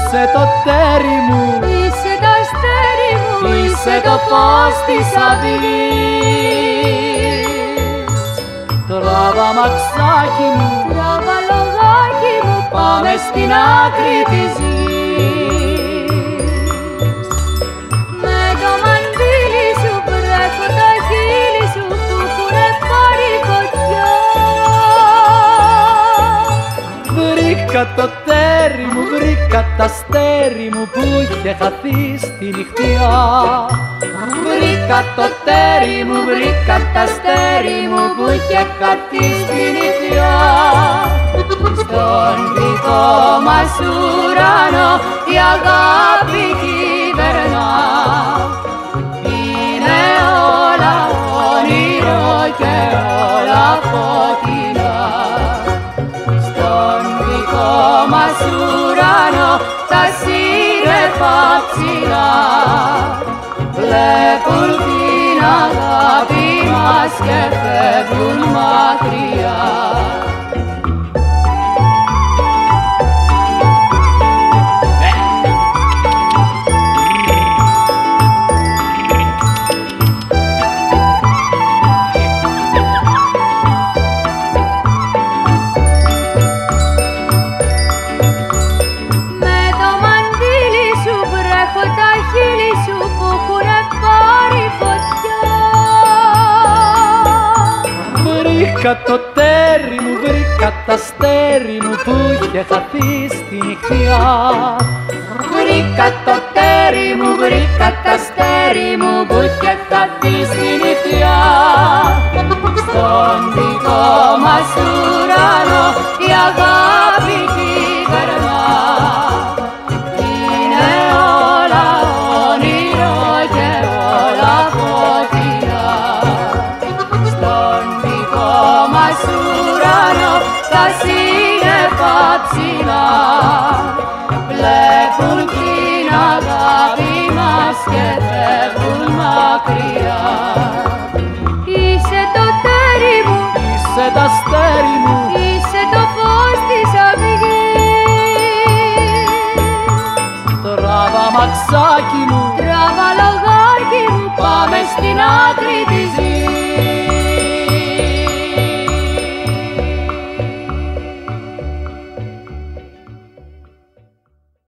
Είσαι το τέρι μου, είσαι το αστέρι μου, είσαι το φως της αυλής. Τράβα μαξάκι μου, τράβα λογάκι μου, πάμε στην άκρη της γης. Με το μαντίλι σου βρέχω τα χείλη σου που έχουνε πάρει φωτιά. Βρήκα το τέρι μου, βρήκα τ' αστέρι μου που είχε χαθεί στη νυχτιά. Βρήκα το τέρι μου, βρήκα τ' αστέρι μου που είχε χαθεί στη νυχτιά. Στον δικό μας ουρανό η αγάπη κυβερνά. Είναι όλα όνειρο και όλα φωτεινά. Στον δικό μας ουρανό τα σύννεφα ψηλά βλέπουν την αγάπη μας και φεύγουν μακριά. Βρήκα το τέρι μου, βρήκα τ' αστέρι μου που είχε χαθεί στη νυχτιά. Βρήκα το τέρι μου, βρήκα τ' αστέρι μου που είχε χαθεί στη νυχτιά. Στον δικό μας ουρανό η αγάπη κυβερνά. Είναι όλα όνειρο και όλα φωτεινά. Στον δικό μας ουρανό τα σύννεφα ψηλά βλέπουν την αγάπη μας και φεύγουν μακριά. Είσαι το τέρι μου, είσαι τ' αστέρι μου, είσαι το φως της αυγής. τράβα μαξάκι μου, τράβα λογάκι μου, πάμε στην άκρη της γης.